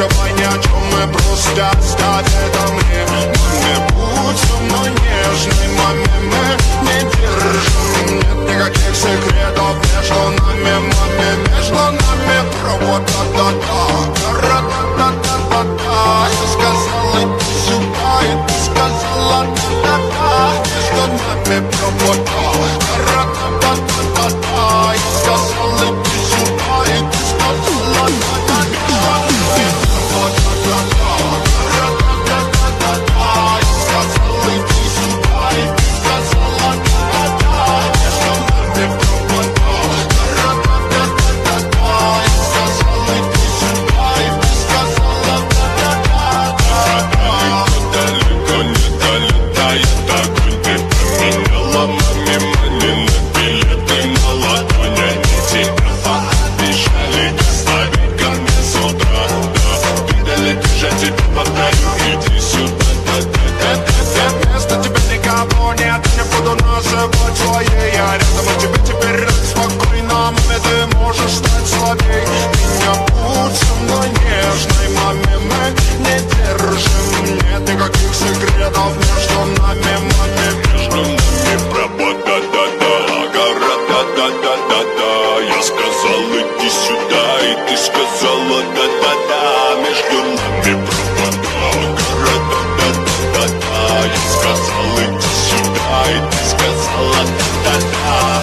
переживай ни о чем, мы просто оставь это мне. Маме, будь со мной нежной, маме, мы не держим. Нет никаких секретов между нами, маме, между нами провод, да-да-да, ра-да-да-да-да-да. Я сказал, иди сюда, и ты сказала, да-да-да. Между нами провод, да, ра-да-да-да-да-да. Я сказал, иди сюда, и ты сказала, да-да-да. Провод, да-да-да, ра-да-да-да-да-да. Я сказал, иди сюда, и ты сказала, да-да-да. Между нами провод, да, ра-да-да-да-да-да. Я сказал, иди сюда, и ты сказала, да-да-да. Далеко не долетает огонь, ты поменяла маме мани на билеты на ладони. Они тебя пообещали доставить ко мне с утра, да. Ты долетишь, я тебе повторю, иди сюда, да-да-да-да-да. Вместо тебя никого нет, не буду называть своей. Я рядом, и тебе теперь рад, спокойно, маме, ты можешь стать слабей. Меня будь со мной нежной, маме, мы не держим. Нет никаких секретов между нами, маме, между нами провод, да-да-да, гора, да-да-да-да-да. Я сказал, иди сюда, и ты сказала, да-да-да. Между нами провод, гора, да-да-да-да-да. Я сказал, иди сюда, и ты сказала, да-да-да.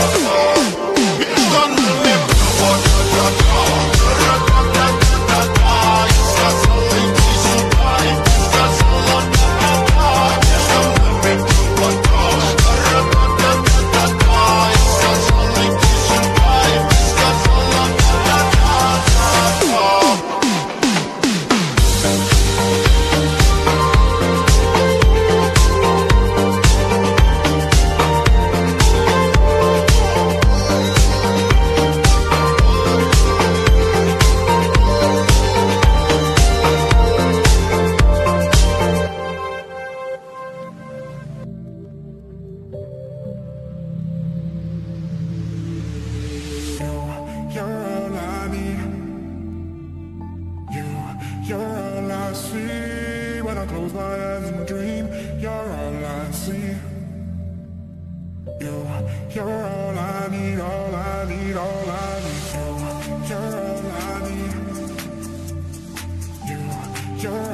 Между нами провод, да-да-да, гора, да-да-да-да-да. Я сказал, иди сюда, и ты сказала, да-да-да. Между нами провод, гора, да-да-да-да-да. Я сказал, иди сюда, и ты сказала, да-да-да-да-да. You're all I need. You're all I see. When I close my eyes and dream, you're all I see. You're all I need, all I need, all I need. You're all I need. You're